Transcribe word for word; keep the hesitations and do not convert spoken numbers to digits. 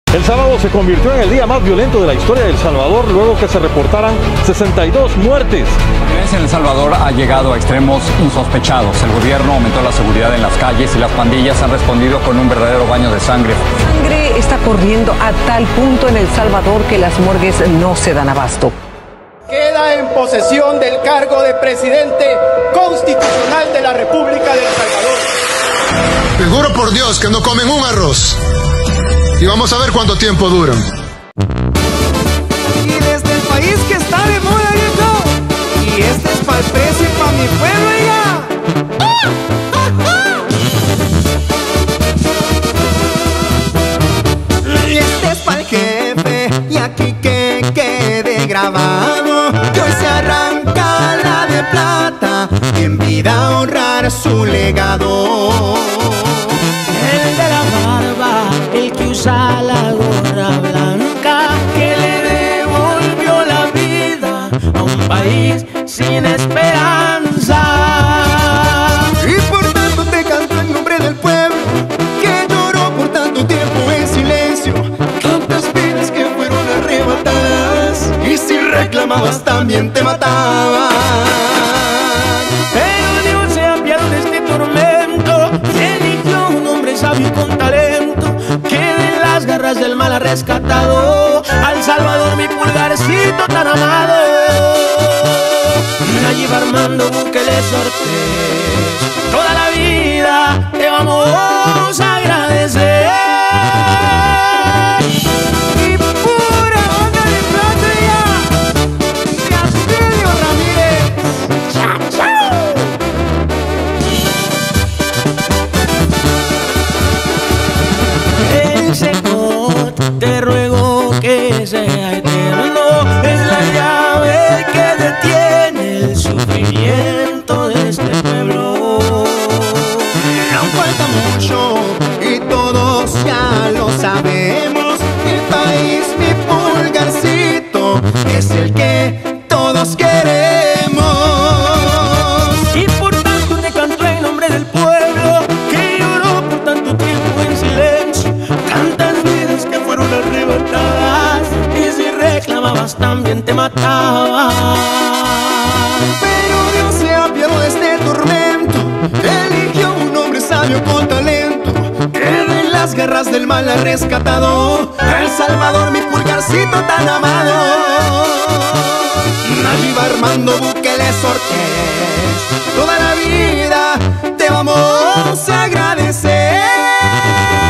El sábado se convirtió en el día más violento de la historia de El Salvador luego que se reportaran sesenta y dos muertes. La violencia en El Salvador ha llegado a extremos insospechados. El gobierno aumentó la seguridad en las calles y las pandillas han respondido con un verdadero baño de sangre. La sangre está corriendo a tal punto en El Salvador que las morgues no se dan abasto. Queda en posesión del cargo de presidente constitucional de la República de El Salvador. Te juro por Dios que no comen un arroz. Y vamos a ver cuánto tiempo duran. Y desde el país que está de moda, viejo. Y este es pa'l precio y pa' mi pueblo, ya. Y este es pa'l jefe, y aquí que quede grabado, que hoy se arranca la de plata, y en vida honrar su legado. El de la barba, el que usa la gorra blanca, que le devolvió la vida a un país sin esperanza. Y por tanto te canto en nombre del pueblo, que lloró por tanto tiempo en silencio. Tantas vidas que fueron arrebatadas, y si reclamabas también te mataban. Pero Dios se apiadó de este tormento, eligió un hombre sabio y con talento, que de las garras del mal ha rescatado al Salvador, mi pulgarcito tan amado. Nayib Armando Bukele Cortés, toda la vida te vamos a agradecer. Y pura onda de plata ya, Castillo Ramírez. ¡Chao, chao! El Señor te ruego que sea eterno, es la llave que detiene el sufrimiento de este pueblo. Aún falta mucho y todos ya lo sabemos. El país, mi pulgarcito, es el que todos queremos. Y por tanto te canto en nombre del pueblo, que lloró por tanto tiempo en silencio. Tantas vidas que fueron arrebatadas, y si reclamabas también te mataban. Pero Dios se apiadó de este tormento, eligió un hombre sabio con talento, que de las garras del mal ha rescatado El Salvador, mi pulgarcito tan amado. Nayib Armando Bukele Cortés, toda la vida te vamos a agradecer.